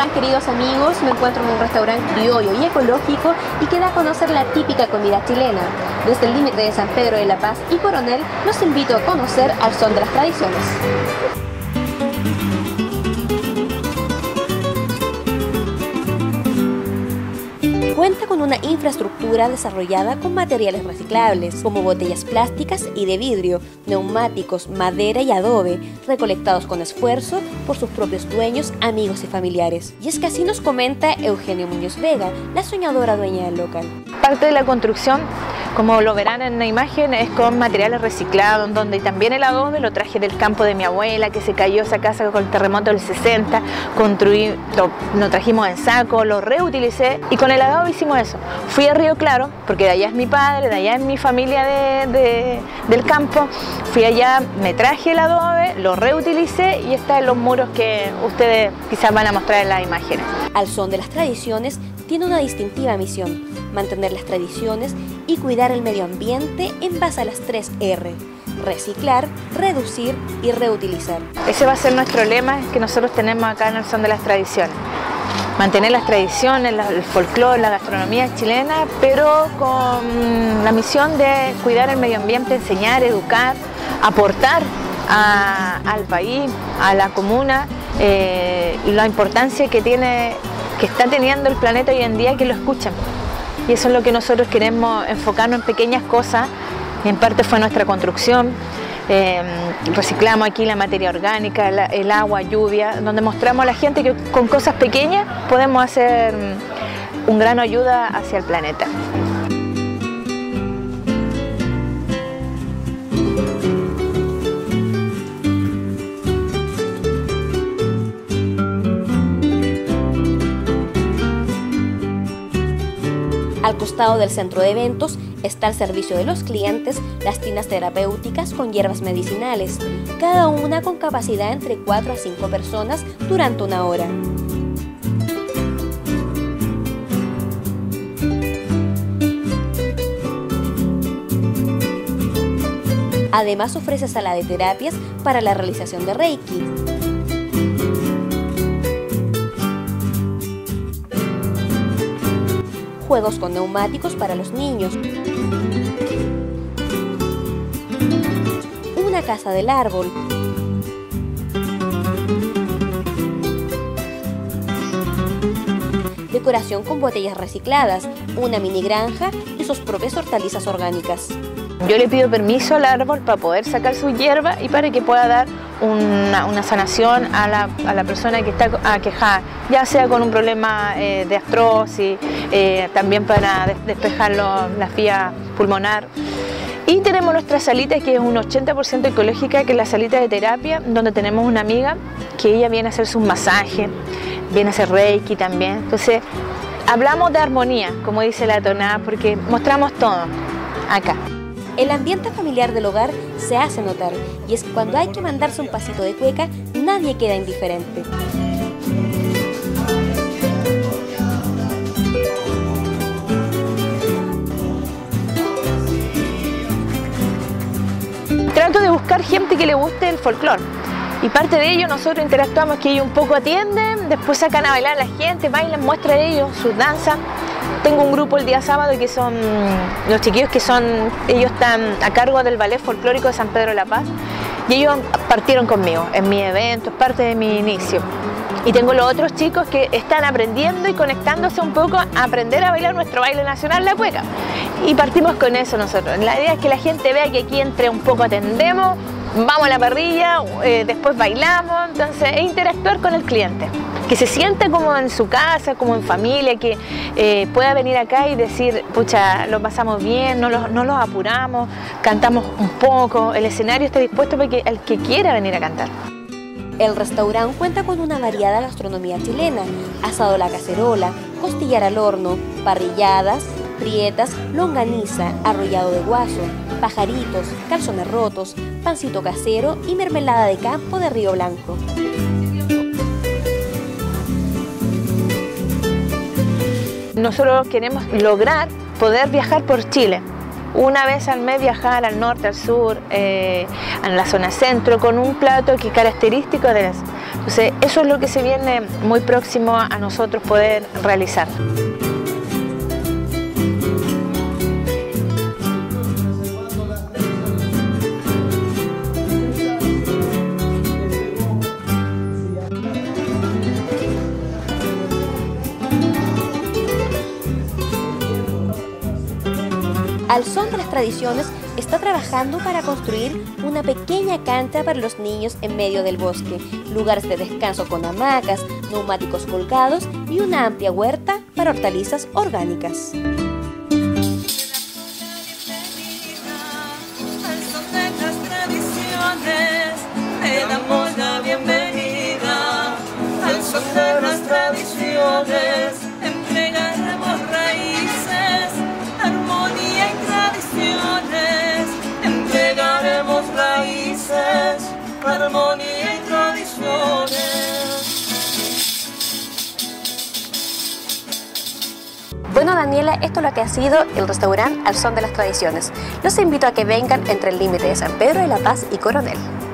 están, queridos amigos? Me encuentro en un restaurante criollo y ecológico y que da a conocer la típica comida chilena. Desde el límite de San Pedro de la Paz y Coronel, los invito a conocer al son de las tradiciones. Cuenta con una infraestructura desarrollada con materiales reciclables, como botellas plásticas y de vidrio, neumáticos, madera y adobe, recolectados con esfuerzo por sus propios dueños, amigos y familiares. Y es que así nos comenta Eugenio Muñoz Vega, la soñadora dueña del local. Parte de la construcción, como lo verán en la imagen, es con materiales reciclados, donde también el adobe lo traje del campo de mi abuela, que se cayó esa casa con el terremoto del 60, lo trajimos en saco, lo reutilicé y con el adobe hicimos eso. Fui a Río Claro, porque de allá es mi padre, de allá es mi familia del campo, fui allá, me traje el adobe, lo reutilicé y está en los muros que ustedes quizás van a mostrar en las imágenes. Al son de las tradiciones tiene una distintiva misión: mantener las tradiciones y cuidar el medio ambiente en base a las 3 R: reciclar, reducir y reutilizar. Ese va a ser nuestro lema que nosotros tenemos acá en el son de las tradiciones. Mantener las tradiciones, el folclore, la gastronomía chilena, pero con la misión de cuidar el medio ambiente, enseñar, educar, aportar al país, a la comuna, la importancia que está teniendo el planeta hoy en día, que lo escuchen. Y eso es lo que nosotros queremos, enfocarnos en pequeñas cosas. En parte fue nuestra construcción. Reciclamos aquí la materia orgánica, el agua, lluvia, donde mostramos a la gente que con cosas pequeñas podemos hacer un gran ayuda hacia el planeta. Al costado del centro de eventos está al servicio de los clientes las tinas terapéuticas con hierbas medicinales, cada una con capacidad entre 4 a 5 personas durante 1 hora. Además ofrece sala de terapias para la realización de Reiki. Juegos con neumáticos para los niños, una casa del árbol, decoración con botellas recicladas, una mini granja y sus propias hortalizas orgánicas. Yo le pido permiso al árbol para poder sacar su hierba y para que pueda dar una sanación a la persona que está aquejada, ya sea con un problema de artrosis, también para despejar la vía pulmonar. Y tenemos nuestra salita, que es un 80% ecológica, que es la salita de terapia, donde tenemos una amiga que ella viene a hacer sus masajes, viene a hacer Reiki también. Entonces hablamos de armonía, como dice la tonada, porque mostramos todo acá. El ambiente familiar del hogar se hace notar, y es que cuando hay que mandarse un pasito de cueca, nadie queda indiferente. Trato de buscar gente que le guste el folclore, y parte de ello nosotros interactuamos, que ellos un poco atienden, después sacan a bailar a la gente, bailan, muestran ellos sus danzas. Tengo un grupo el día sábado que son los chiquillos ellos están a cargo del ballet folclórico de San Pedro de la Paz, y ellos partieron conmigo en mi evento, es parte de mi inicio. Y tengo los otros chicos que están aprendiendo y conectándose un poco a aprender a bailar nuestro baile nacional, la cueca. Y partimos con eso nosotros. La idea es que la gente vea que aquí entre un poco atendemos, vamos a la parrilla, después bailamos, entonces es interactuar con el cliente. Que se sienta como en su casa, como en familia, que pueda venir acá y decir, pucha, lo pasamos bien, no los apuramos, cantamos un poco, el escenario está dispuesto para que el que quiera venir a cantar. El restaurante cuenta con una variada gastronomía chilena: asado a la cacerola, costillar al horno, parrilladas, prietas, longaniza, arrollado de guaso, pajaritos, calzones rotos, pancito casero y mermelada de campo de Río Blanco. Nosotros queremos lograr poder viajar por Chile. Una vez al mes viajar al norte, al sur, en la zona centro, con un plato que es característico de Entonces, eso es lo que se viene muy próximo a nosotros poder realizar. Al Son de las Tradiciones está trabajando para construir una pequeña cancha para los niños en medio del bosque, lugares de descanso con hamacas, neumáticos colgados y una amplia huerta para hortalizas orgánicas. Le damos la bienvenida al son de las tradiciones, entregaremos raíces, armonía y tradiciones, entregaremos raíces, armonía y tradiciones. Bueno, Daniela, esto es lo que ha sido el restaurante Al Son de las Tradiciones. Los invito a que vengan entre el límite de San Pedro de la Paz y Coronel.